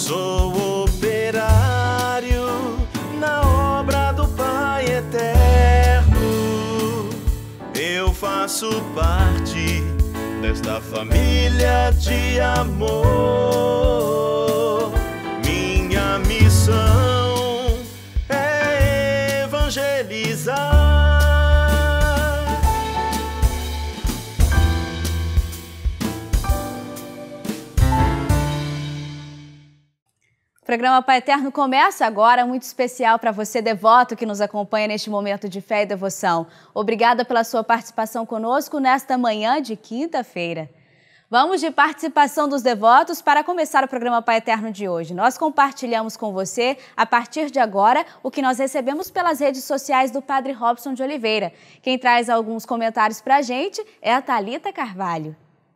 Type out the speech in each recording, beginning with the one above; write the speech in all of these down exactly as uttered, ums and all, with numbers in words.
Sou operário na obra do Pai Eterno. Eu faço parte desta família de amor. Minha missão é evangelizar. O programa Pai Eterno começa agora, muito especial para você, devoto, que nos acompanha neste momento de fé e devoção. Obrigada pela sua participação conosco nesta manhã de quinta-feira. Vamos de participação dos devotos para começar o programa Pai Eterno de hoje. Nós compartilhamos com você, a partir de agora, o que nós recebemos pelas redes sociais do Padre Robson de Oliveira. Quem traz alguns comentários para a gente é a Thalita Carvalho.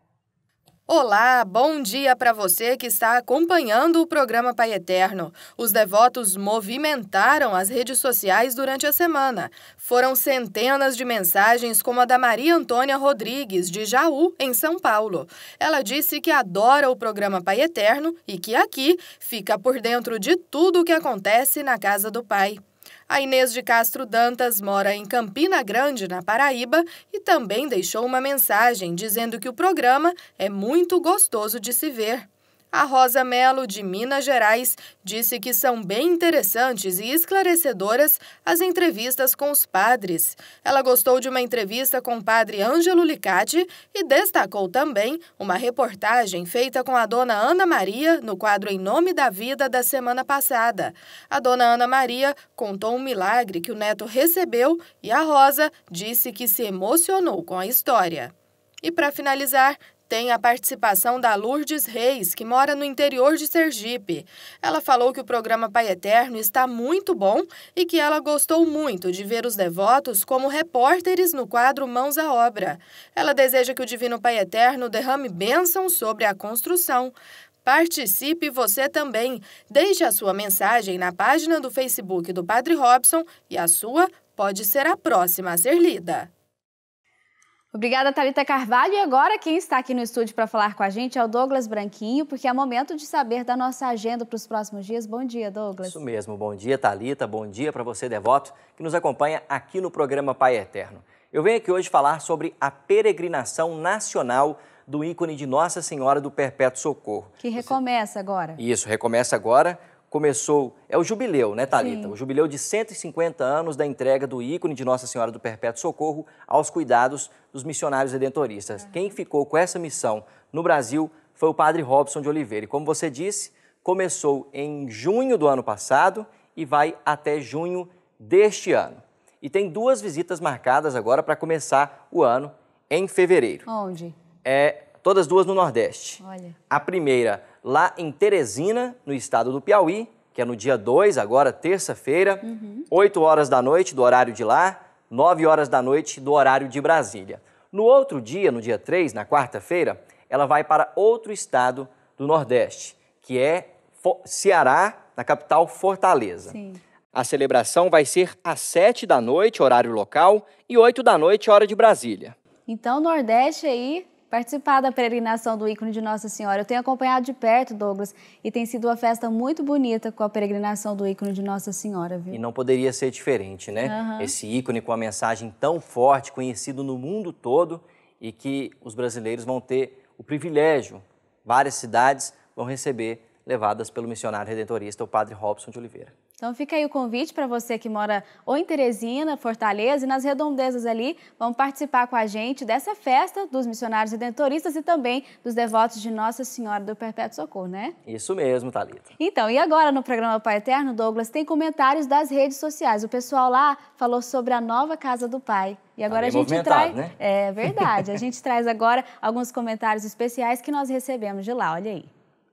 Olá, bom dia para você que está acompanhando o programa Pai Eterno. Os devotos movimentaram as redes sociais durante a semana. Foram centenas de mensagens como a da Maria Antônia Rodrigues, de Jaú, em São Paulo. Ela disse que adora o programa Pai Eterno e que aqui fica por dentro de tudo o que acontece na casa do Pai. A Inês de Castro Dantas mora em Campina Grande, na Paraíba, e também deixou uma mensagem dizendo que o programa é muito gostoso de se ver. A Rosa Melo, de Minas Gerais, disse que são bem interessantes e esclarecedoras as entrevistas com os padres. Ela gostou de uma entrevista com o padre Ângelo Licati e destacou também uma reportagem feita com a dona Ana Maria no quadro Em Nome da Vida da semana passada. A dona Ana Maria contou um milagre que o neto recebeu e a Rosa disse que se emocionou com a história. E para finalizar, tem a participação da Lourdes Reis, que mora no interior de Sergipe. Ela falou que o programa Pai Eterno está muito bom e que ela gostou muito de ver os devotos como repórteres no quadro Mãos à Obra. Ela deseja que o Divino Pai Eterno derrame bênçãos sobre a construção. Participe você também. Deixe a sua mensagem na página do Facebook do Padre Robson e a sua pode ser a próxima a ser lida. Obrigada, Thalita Carvalho. E agora quem está aqui no estúdio para falar com a gente é o Douglas Branquinho, porque é momento de saber da nossa agenda para os próximos dias. Bom dia, Douglas. Isso mesmo. Bom dia, Thalita. Bom dia para você, devoto, que nos acompanha aqui no programa Pai Eterno. Eu venho aqui hoje falar sobre a peregrinação nacional do ícone de Nossa Senhora do Perpétuo Socorro. Que recomeça agora. Isso, recomeça agora. Começou, é o jubileu, né, Thalita? Sim. O jubileu de cento e cinquenta anos da entrega do ícone de Nossa Senhora do Perpétuo Socorro aos cuidados dos missionários redentoristas. Uhum. Quem ficou com essa missão no Brasil foi o Padre Robson de Oliveira. E como você disse, começou em junho do ano passado e vai até junho deste ano. E tem duas visitas marcadas agora para começar o ano em fevereiro. Onde? É, todas duas no Nordeste. Olha. A primeira lá em Teresina, no estado do Piauí, que é no dia dois, agora terça-feira, uhum. oito horas da noite do horário de lá, nove horas da noite do horário de Brasília. No outro dia, no dia três, na quarta-feira, ela vai para outro estado do Nordeste, que é Ceará, na capital Fortaleza. Sim. A celebração vai ser às sete da noite, horário local, e oito da noite, hora de Brasília. Então, Nordeste aí, participar da peregrinação do ícone de Nossa Senhora. Eu tenho acompanhado de perto, Douglas, e tem sido uma festa muito bonita com a peregrinação do ícone de Nossa Senhora, viu? E não poderia ser diferente, né? Uhum. Esse ícone com uma mensagem tão forte, conhecido no mundo todo, e que os brasileiros vão ter o privilégio, várias cidades vão receber, levadas pelo missionário redentorista, o Padre Robson de Oliveira. Então fica aí o convite para você que mora ou em Teresina, Fortaleza e nas redondezas ali, vão participar com a gente dessa festa dos missionários redentoristas e também dos devotos de Nossa Senhora do Perpétuo Socorro, né? Isso mesmo, Thalita. Então, e agora no programa Pai Eterno, Douglas, tem comentários das redes sociais. O pessoal lá falou sobre a nova Casa do Pai. E agora tá a gente traz... né? É verdade, a gente traz agora alguns comentários especiais que nós recebemos de lá, olha aí.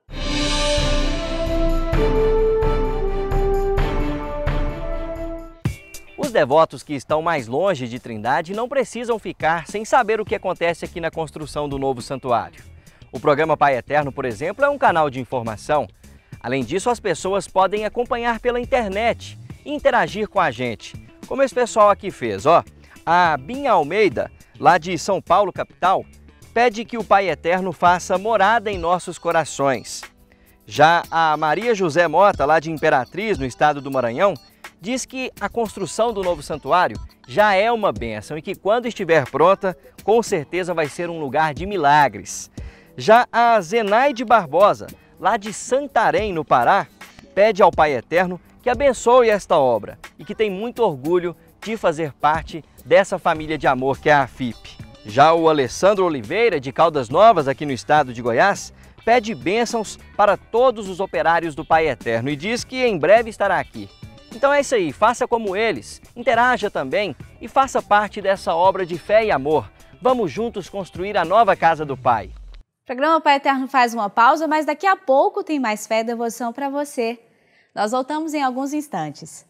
Os devotos que estão mais longe de Trindade não precisam ficar sem saber o que acontece aqui na construção do novo santuário. O programa Pai Eterno, por exemplo, é um canal de informação. Além disso, as pessoas podem acompanhar pela internet e interagir com a gente, como esse pessoal aqui fez, ó. A Binha Almeida, lá de São Paulo, capital, pede que o Pai Eterno faça morada em nossos corações. Já a Maria José Mota, lá de Imperatriz, no estado do Maranhão, diz que a construção do novo santuário já é uma bênção e que quando estiver pronta, com certeza vai ser um lugar de milagres. Já a Zenaide Barbosa, lá de Santarém, no Pará, pede ao Pai Eterno que abençoe esta obra e que tem muito orgulho de fazer parte dessa família de amor que é a F I P. Já o Alessandro Oliveira, de Caldas Novas, aqui no estado de Goiás, pede bênçãos para todos os operários do Pai Eterno e diz que em breve estará aqui. Então é isso aí, faça como eles, interaja também e faça parte dessa obra de fé e amor. Vamos juntos construir a nova casa do Pai. O programa Pai Eterno faz uma pausa, mas daqui a pouco tem mais fé e devoção para você. Nós voltamos em alguns instantes.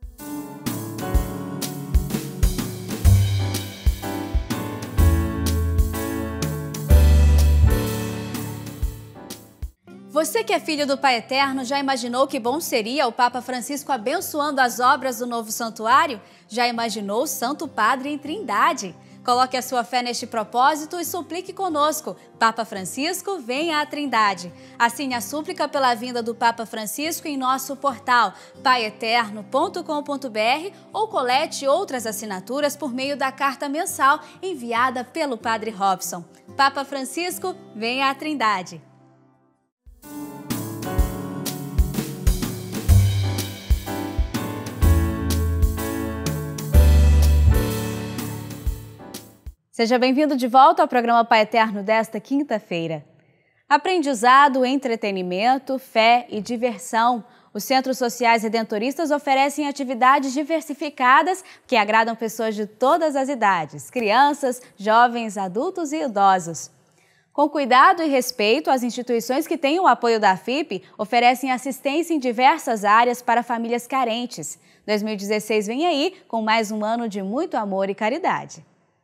Você que é filho do Pai Eterno, já imaginou que bom seria o Papa Francisco abençoando as obras do novo santuário? Já imaginou o Santo Padre em Trindade? Coloque a sua fé neste propósito e suplique conosco. Papa Francisco, venha à Trindade. Assine a súplica pela vinda do Papa Francisco em nosso portal pai eterno ponto com ponto br ou colete outras assinaturas por meio da carta mensal enviada pelo Padre Robson. Papa Francisco, venha à Trindade. Seja bem-vindo de volta ao programa Pai Eterno desta quinta-feira. Aprendizado, entretenimento, fé e diversão. Os Centros Sociais Redentoristas oferecem atividades diversificadas que agradam pessoas de todas as idades, crianças, jovens, adultos e idosos. Com cuidado e respeito, as instituições que têm o apoio da F I P oferecem assistência em diversas áreas para famílias carentes. dois mil e dezesseis vem aí com mais um ano de muito amor e caridade.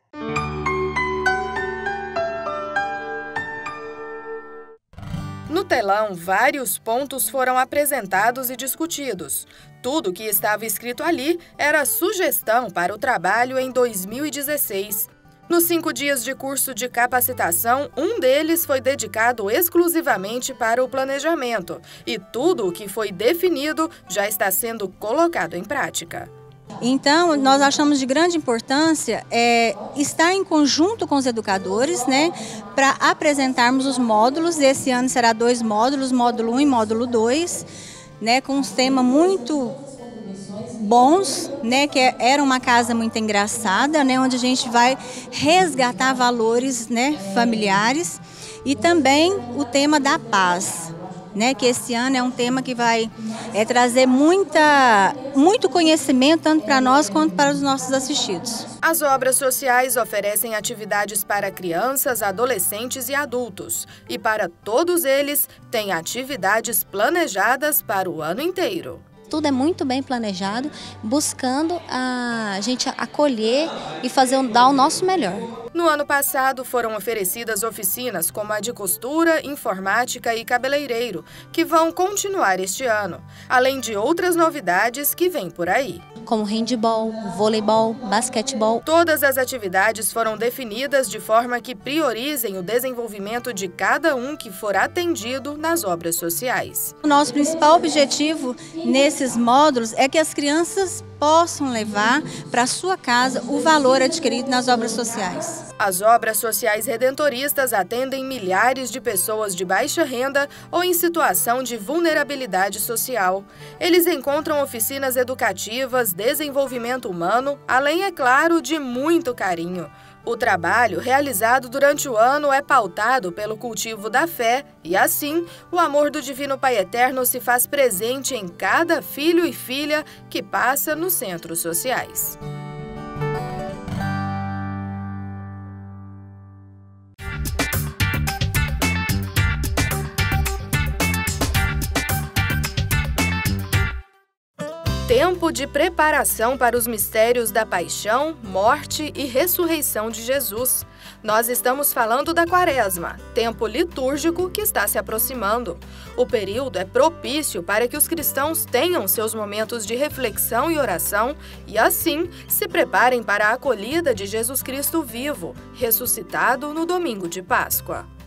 No telão, vários pontos foram apresentados e discutidos. Tudo que estava escrito ali era sugestão para o trabalho em dois mil e dezesseis. Nos cinco dias de curso de capacitação, um deles foi dedicado exclusivamente para o planejamento. E tudo o que foi definido já está sendo colocado em prática. Então, nós achamos de grande importância é, estar em conjunto com os educadores, né, para apresentarmos os módulos. Esse ano será dois módulos, módulo um e módulo dois, né, com uns temas muito bons, né, que era uma casa muito engraçada, né, onde a gente vai resgatar valores, né, familiares, e também o tema da paz. Né, que esse ano é um tema que vai é, trazer muita, muito conhecimento tanto para nós quanto para os nossos assistidos. As obras sociais oferecem atividades para crianças, adolescentes e adultos. E para todos eles, tem atividades planejadas para o ano inteiro. Tudo é muito bem planejado, buscando a gente acolher e fazer, dar o nosso melhor. No ano passado, foram oferecidas oficinas como a de costura, informática e cabeleireiro, que vão continuar este ano, além de outras novidades que vêm por aí. Como handebol, voleibol, basquetebol. Todas as atividades foram definidas de forma que priorizem o desenvolvimento de cada um que for atendido nas obras sociais. O nosso principal objetivo nesses módulos é que as crianças possam levar para sua casa o valor adquirido nas obras sociais. As obras sociais redentoristas atendem milhares de pessoas de baixa renda ou em situação de vulnerabilidade social. Eles encontram oficinas educativas, desenvolvimento humano, além, é claro, de muito carinho. O trabalho realizado durante o ano é pautado pelo cultivo da fé e, assim, o amor do Divino Pai Eterno se faz presente em cada filho e filha que passa nos centros sociais. Tempo de preparação para os mistérios da paixão, morte e ressurreição de Jesus. Nós estamos falando da Quaresma, tempo litúrgico que está se aproximando. O período é propício para que os cristãos tenham seus momentos de reflexão e oração e, assim, se preparem para a acolhida de Jesus Cristo vivo, ressuscitado no domingo de Páscoa.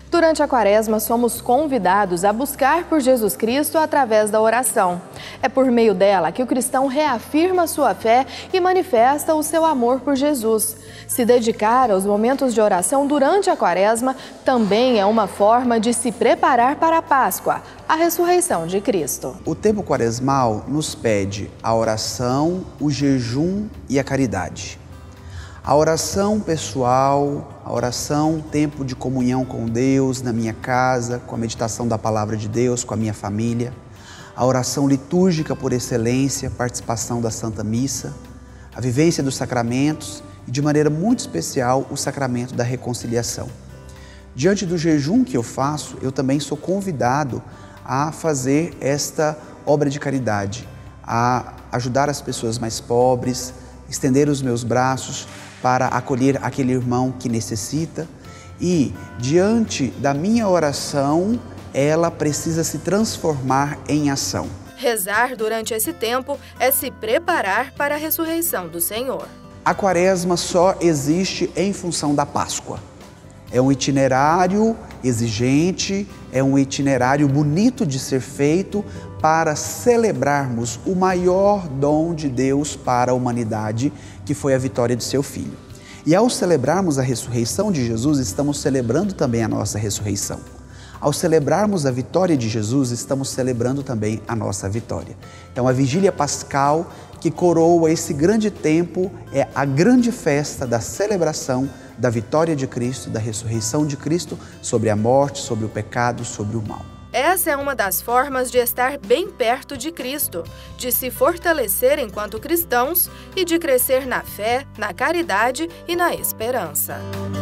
Durante a Quaresma, somos convidados a buscar por Jesus Cristo através da oração. É por meio dela que o cristão reafirma sua fé e manifesta o seu amor por Jesus. Se dedicar aos momentos de oração durante a Quaresma também é uma forma de se preparar para a Páscoa, a ressurreição de Cristo. O tempo quaresmal nos pede a oração, o jejum e a caridade. A oração pessoal, a oração, tempo de comunhão com Deus na minha casa, com a meditação da palavra de Deus, com a minha família. A oração litúrgica por excelência, participação da Santa Missa, a vivência dos sacramentos e, de maneira muito especial, o sacramento da reconciliação. Diante do jejum que eu faço, eu também sou convidado a fazer esta obra de caridade, a ajudar as pessoas mais pobres, estender os meus braços para acolher aquele irmão que necessita e, diante da minha oração, ela precisa se transformar em ação. Rezar durante esse tempo é se preparar para a ressurreição do Senhor. A Quaresma só existe em função da Páscoa. É um itinerário exigente, é um itinerário bonito de ser feito para celebrarmos o maior dom de Deus para a humanidade, que foi a vitória de seu Filho. E ao celebrarmos a ressurreição de Jesus, estamos celebrando também a nossa ressurreição. Ao celebrarmos a vitória de Jesus, estamos celebrando também a nossa vitória. Então, a Vigília Pascal, que coroa esse grande tempo, é a grande festa da celebração da vitória de Cristo, da ressurreição de Cristo sobre a morte, sobre o pecado, sobre o mal. Essa é uma das formas de estar bem perto de Cristo, de se fortalecer enquanto cristãos e de crescer na fé, na caridade e na esperança.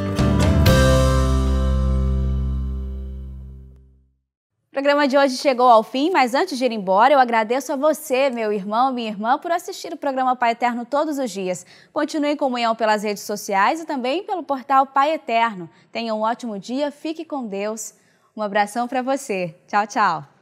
O programa de hoje chegou ao fim, mas antes de ir embora, eu agradeço a você, meu irmão, minha irmã, por assistir o programa Pai Eterno todos os dias. Continue em comunhão pelas redes sociais e também pelo portal Pai Eterno. Tenha um ótimo dia, fique com Deus. Um abração para você. Tchau, tchau.